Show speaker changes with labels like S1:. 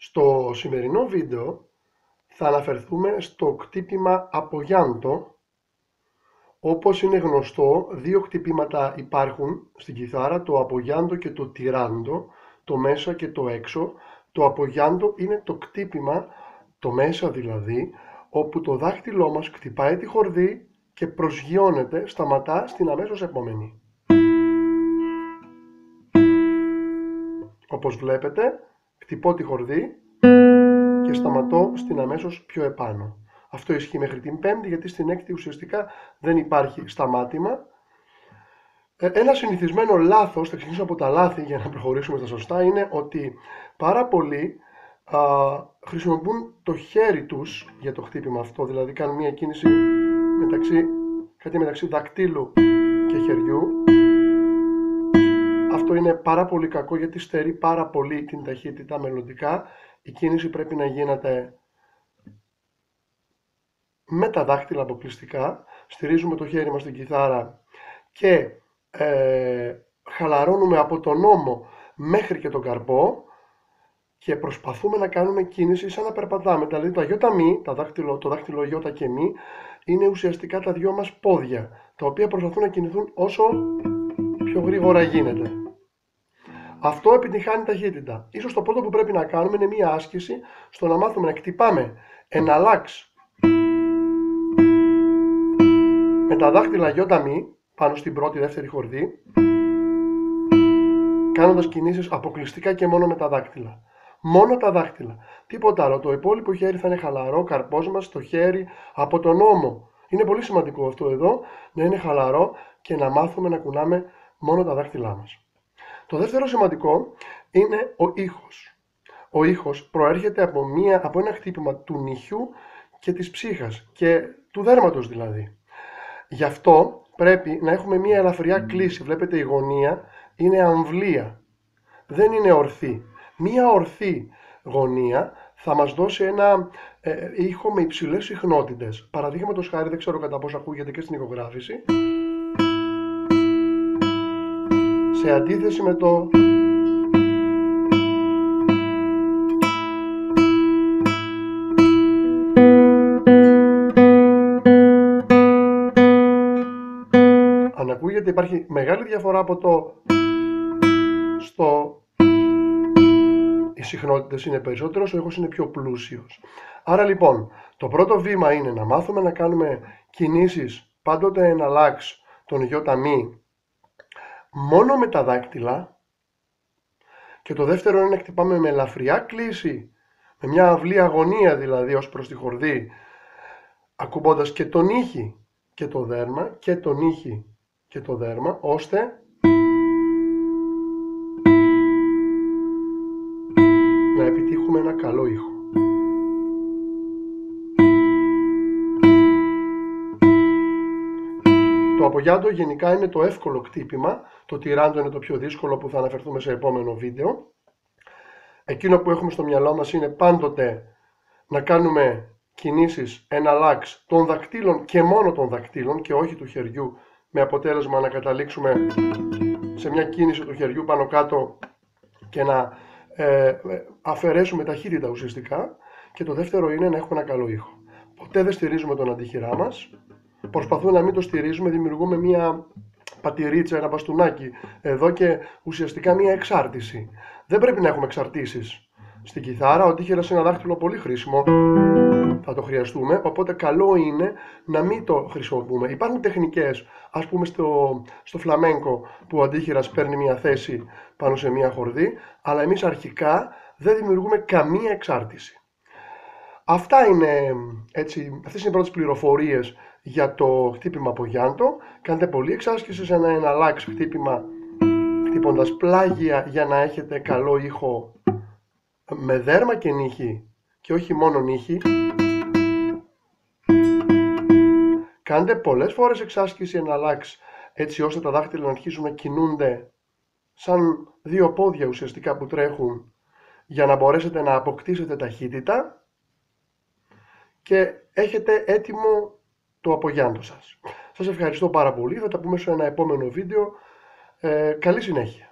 S1: Στο σημερινό βίντεο θα αναφερθούμε στο κτύπημα απογιάντο. Όπως είναι γνωστό, δύο κτυπήματα υπάρχουν στην κιθάρα, το απογιάντο και το τυράντο, το μέσα και το έξω. Το απογιάντο είναι το κτύπημα, το μέσα δηλαδή, όπου το δάχτυλό μας κτυπάει τη χορδή και προσγειώνεται, σταματά στην αμέσως επόμενη. Όπως βλέπετε, κτυπώ τη χορδή και σταματώ στην αμέσως πιο επάνω. Αυτό ισχύει μέχρι την πέμπτη, γιατί στην έκτη ουσιαστικά δεν υπάρχει σταμάτημα. Ένα συνηθισμένο λάθος, θα ξεκινήσω από τα λάθη για να προχωρήσουμε στα σωστά, είναι ότι πάρα πολλοί χρησιμοποιούν το χέρι τους για το χτύπημα αυτό, δηλαδή κάνουν μια κίνηση μεταξύ δακτύλου και χεριού. Αυτό είναι πάρα πολύ κακό, γιατί στερεί πάρα πολύ την ταχύτητα μελλοντικά. Η κίνηση πρέπει να γίνεται με τα δάχτυλα αποκλειστικά. Στηρίζουμε το χέρι μας στην κιθάρα και χαλαρώνουμε από τον ώμο μέχρι και τον καρπό και προσπαθούμε να κάνουμε κίνηση σαν να περπατάμε. Δηλαδή τα γιώτα μη, το δάχτυλο γιώτα και μη, είναι ουσιαστικά τα δυο μας πόδια, τα οποία προσπαθούν να κινηθούν όσο πιο γρήγορα γίνεται. Αυτό επιτυγχάνει ταχύτητα. Ίσως το πρώτο που πρέπει να κάνουμε είναι μία άσκηση στο να μάθουμε να κτυπάμε εναλλάξ με τα δάχτυλα γιώτα μη πάνω στην πρώτη δεύτερη χορδή, κάνοντας κινήσεις αποκλειστικά και μόνο με τα δάχτυλα. Μόνο τα δάχτυλα. Τίποτα άλλο. Το υπόλοιπο χέρι θα είναι χαλαρό, καρπός μας, το χέρι από τον ώμο. Είναι πολύ σημαντικό αυτό εδώ, να είναι χαλαρό και να μάθουμε να κουνάμε μόνο τα δάχτυλά μας. Το δεύτερο σημαντικό είναι ο ήχος. Ο ήχος προέρχεται από ένα χτύπημα του νυχιού και της ψύχας και του δέρματος δηλαδή. Γι' αυτό πρέπει να έχουμε μια ελαφριά κλίση. Βλέπετε, η γωνία είναι αμβλία, δεν είναι ορθή. Μια ορθή γωνία θα μας δώσει ένα ήχο με υψηλές συχνότητες. Παραδείγματος χάρη, δεν ξέρω κατά πόσο ακούγεται και στην ηχογράφηση, σε αντίθεση με το αν ακούγεται, υπάρχει μεγάλη διαφορά από το στο οι συχνότητες είναι περισσότερες, ο ήχος είναι πιο πλούσιος. Άρα λοιπόν, το πρώτο βήμα είναι να μάθουμε να κάνουμε κινήσεις πάντοτε εναλλάξ τον γιώτα μη μόνο με τα δάκτυλα, και το δεύτερο είναι να χτυπάμε με ελαφριά κλίση, με μια αυλή αγωνία δηλαδή ως προς τη χορδή, ακουμπώντας και τον ήχη και το δέρμα και τον ήχη και το δέρμα, ώστε να επιτύχουμε ένα καλό ήχο. Το απογιάντο γενικά είναι το εύκολο κτύπημα, το τυράντο είναι το πιο δύσκολο, που θα αναφερθούμε σε επόμενο βίντεο. Εκείνο που έχουμε στο μυαλό μας είναι πάντοτε να κάνουμε κινήσεις εναλλάξ των δακτύλων και μόνο των δακτύλων και όχι του χεριού, με αποτέλεσμα να καταλήξουμε σε μια κίνηση του χεριού πάνω κάτω και να αφαιρέσουμε ταχύτητα ουσιαστικά. Και το δεύτερο είναι να έχουμε ένα καλό ήχο. Ποτέ δεν στηρίζουμε τον αντίχειρά μας. Προσπαθούμε να μην το στηρίζουμε, δημιουργούμε μια πατηρίτσα, ένα μπαστούνάκι εδώ και ουσιαστικά μια εξάρτηση. Δεν πρέπει να έχουμε εξαρτήσεις στην κιθάρα. Ο αντίχειρας είναι ένα δάχτυλο πολύ χρήσιμο, θα το χρειαστούμε, οπότε καλό είναι να μην το χρησιμοποιούμε. Υπάρχουν τεχνικές, ας πούμε στο φλαμέγκο, που ο αντίχειρας παίρνει μια θέση πάνω σε μια χορδή, αλλά εμείς αρχικά δεν δημιουργούμε καμία εξάρτηση. Αυτές είναι οι πρώτες πληροφορίες για το χτύπημα απογιάντο. Κάντε πολλή εξάσκηση σε ένα εναλλάξ χτύπημα, χτύποντας πλάγια, για να έχετε καλό ήχο με δέρμα και νύχη και όχι μόνο νύχη. Κάντε πολλές φορές εξάσκηση εναλλάξ, έτσι ώστε τα δάχτυλα να αρχίσουν να κινούνται σαν δύο πόδια ουσιαστικά που τρέχουν, για να μπορέσετε να αποκτήσετε ταχύτητα και έχετε έτοιμο το απογιάντο σας. Σας ευχαριστώ πάρα πολύ, θα τα πούμε σε ένα επόμενο βίντεο. Καλή συνέχεια.